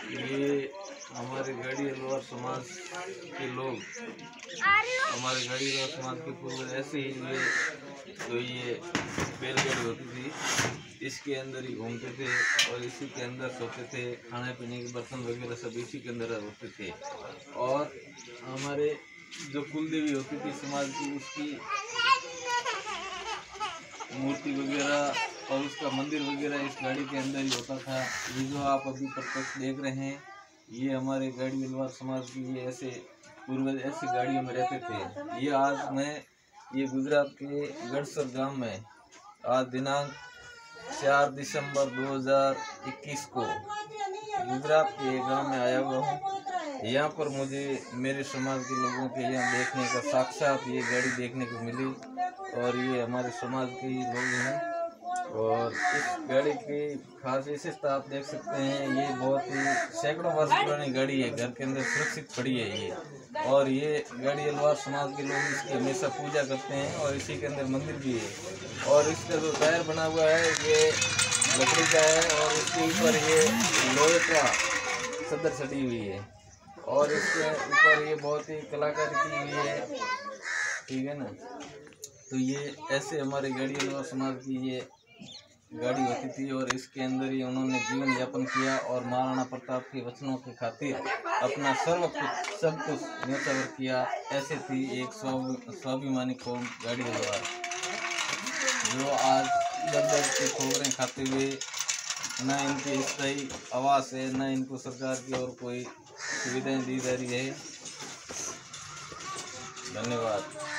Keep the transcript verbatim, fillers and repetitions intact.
ये हमारे गाड़ी अलवार समाज के लोग, हमारे गाड़ी अलवार समाज के पूर्वज ऐसे ही ये जो ये बैलगाड़ी होती थी इसके अंदर ही घूमते थे और इसी के अंदर सोते थे। खाने पीने के बर्तन वगैरह सब इसी के अंदर होते थे। और हमारे जो कुलदेवी होती थी समाज की, उसकी मूर्ति वगैरह और उसका मंदिर वगैरह इस गाड़ी के अंदर ही होता था। ये जो आप अभी प्रत्यक्ष देख रहे हैं, ये हमारे गाड़ी अलवार समाज की ये ऐसे पूर्वज ऐसी गाड़ियों में रहते थे। ये आज मैं ये गुजरात के गढ़सर गांव में आज दिनांक चार दिसंबर दो हज़ार इक्कीस को गुजरात के गांव में आया हुआ हूँ। यहाँ पर मुझे मेरे समाज के लोगों के यहाँ देखने का साक्षात ये गाड़ी देखने को मिली और ये हमारे समाज के ही लोग हैं। और इस गाड़ी की खास विशेषता आप देख सकते हैं, ये बहुत ही सैकड़ों वर्ष पुरानी गाड़ी है, घर के अंदर सुरक्षित पड़ी है ये। और ये गाड़ी अलवार समाज के लोग इसकी हमेशा पूजा करते हैं और इसी के अंदर मंदिर भी है। और इसका जो टायर बना हुआ है ये लकड़ी का है और इसके ऊपर ये लोहे का सदर सटी हुई है और इसके ऊपर ये बहुत ही कलाकारी की हुई है, ठीक है ना। तो ये ऐसे हमारे गाड़ी अलवार समाज की ये गाड़ी होती थी और इसके अंदर ही उन्होंने जीवन यापन किया और महाराणा प्रताप के वचनों की खातिर अपना सर्व कुछ सब कुछ न्यौछावर किया। ऐसे थी एक स्वाभिमानी कौम गाड़ी अलवार, जो आज दर दर के ठोकरें खाते हुए न इनकी स्थायी आवास है, न इनको सरकार की और कोई सुविधाएं दी जा रही है। धन्यवाद।